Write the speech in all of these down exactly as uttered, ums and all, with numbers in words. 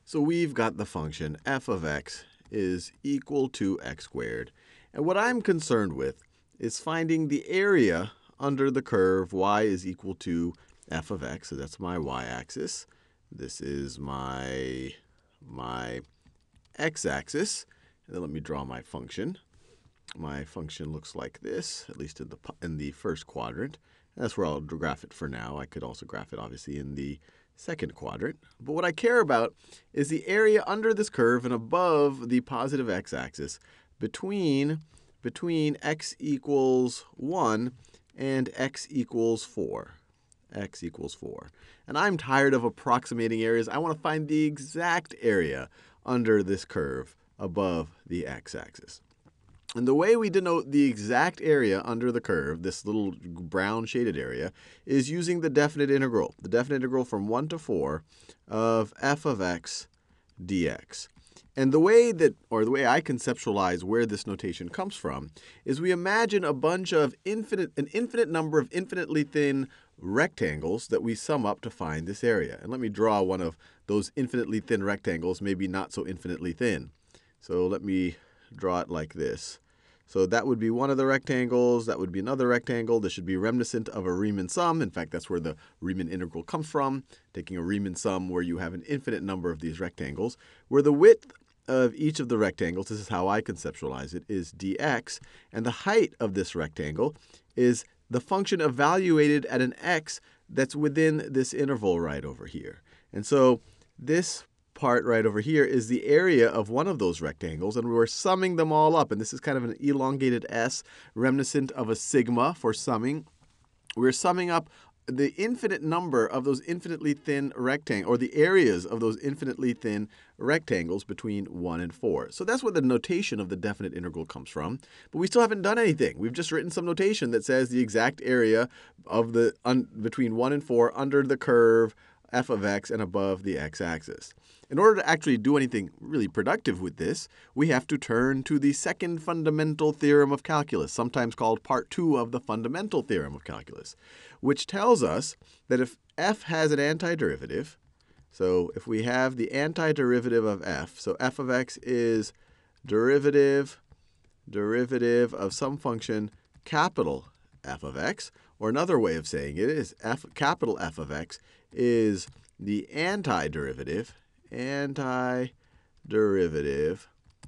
So we've got the function f of x is equal to x squared. And what I'm concerned with is finding the area under the curve y is equal to f of x. So that's my y-axis. This is my, my x-axis. And then let me draw my function. My function looks like this, at least in the, in the first quadrant. And that's where I'll graph it for now. I could also graph it, obviously, in the second quadrant. But what I care about is the area under this curve and above the positive x-axis between, between x equals one and x equals four. x equals four. And I'm tired of approximating areas. I want to find the exact area under this curve above the x-axis. And the way we denote the exact area under the curve, this little brown shaded area, is using the definite integral, the definite integral from one to four of f of x dx. And the way that, or the way I conceptualize where this notation comes from, is we imagine a bunch of infinite, an infinite number of infinitely thin rectangles that we sum up to find this area. And let me draw one of those infinitely thin rectangles, maybe not so infinitely thin. So let me draw it like this. So that would be one of the rectangles. That would be another rectangle. This should be reminiscent of a Riemann sum. In fact, that's where the Riemann integral comes from, taking a Riemann sum where you have an infinite number of these rectangles, where the width of each of the rectangles, this is how I conceptualize it, is dx. And the height of this rectangle is the function evaluated at an x that's within this interval right over here. And so this part right over here is the area of one of those rectangles, and we're summing them all up. And this is kind of an elongated S, reminiscent of a sigma for summing. We're summing up the infinite number of those infinitely thin rectangles, or the areas of those infinitely thin rectangles between one and four. So that's where the notation of the definite integral comes from. But we still haven't done anything. We've just written some notation that says the exact area of the un, between one and four under the curve f of x and above the x-axis. In order to actually do anything really productive with this, we have to turn to the second fundamental theorem of calculus, sometimes called part two of the fundamental theorem of calculus, which tells us that if f has an antiderivative, so if we have the antiderivative of f, so f of x is derivative, derivative of some function capital f of x, or another way of saying it is f, capital F of x is the antiderivative, antiderivative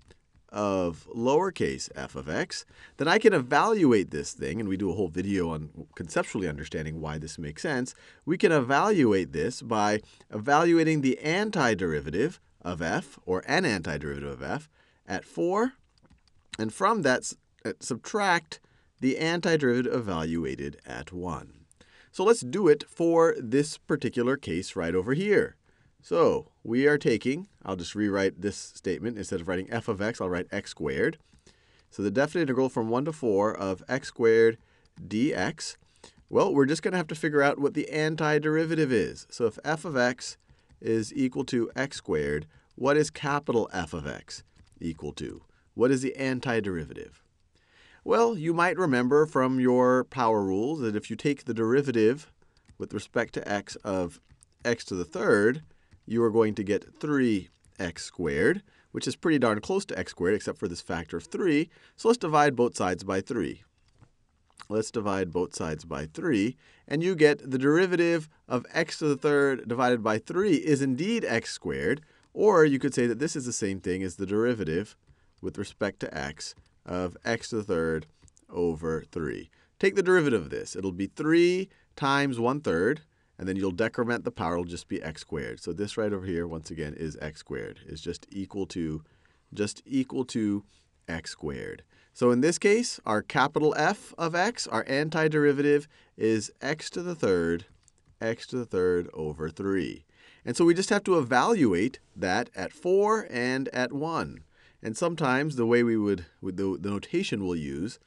of lowercase f of x, then I can evaluate this thing, and we do a whole video on conceptually understanding why this makes sense. We can evaluate this by evaluating the antiderivative of f, or an antiderivative of f, at four, and from that subtract the antiderivative evaluated at one. So let's do it for this particular case right over here. So we are taking, I'll just rewrite this statement. Instead of writing f of x, I'll write x squared. So the definite integral from one to four of x squared dx. Well, we're just going to have to figure out what the antiderivative is. So if f of x is equal to x squared, what is capital F of x equal to? What is the antiderivative? Well, you might remember from your power rules that if you take the derivative with respect to x of x to the third, you are going to get three x squared, which is pretty darn close to x squared, except for this factor of three. So let's divide both sides by three. Let's divide both sides by three, and you get the derivative of x to the third divided by three is indeed x squared, or you could say that this is the same thing as the derivative with respect to x of x to the third over three. Take the derivative of this. It'll be three times one third, and then you'll decrement the power. It'll just be x squared. So this right over here, once again, is x squared. Is just equal to, just equal to x squared. So in this case, our capital F of x, our antiderivative, is x to the third, x to the third over three. And so we just have to evaluate that at four and at one. And sometimes the way we would, with the, the notation we'll use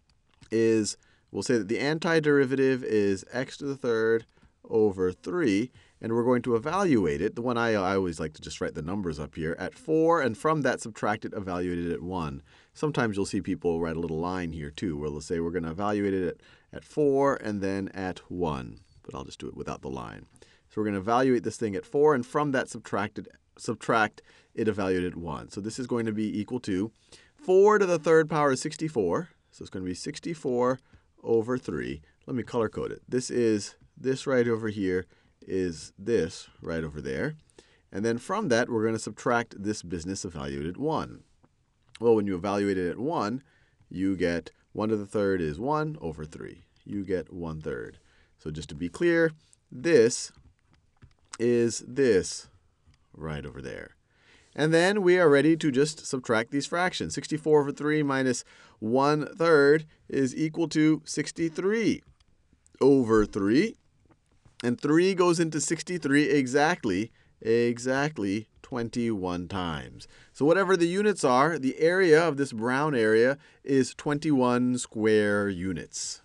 is we'll say that the antiderivative is x to the third over three, and we're going to evaluate it. The one I, I always like to just write the numbers up here at four, and from that subtract it, evaluate it at one. Sometimes you'll see people write a little line here too, where they'll say we're going to evaluate it at, at four and then at one. But I'll just do it without the line. So we're going to evaluate this thing at four, and from that subtract it subtract it evaluated at one. So this is going to be equal to four to the third power is sixty-four. So it's going to be sixty-four over three. Let me color code it. This is this right over here is this right over there. And then from that, we're going to subtract this business evaluated at one. Well, when you evaluate it at one, you get one to the third is one over three. You get one third. So just to be clear, this is this right over there. And then we are ready to just subtract these fractions. sixty-four over three minus one third is equal to sixty-three over three. And three goes into sixty-three exactly, exactly twenty-one times. So whatever the units are, the area of this brown area is twenty-one square units.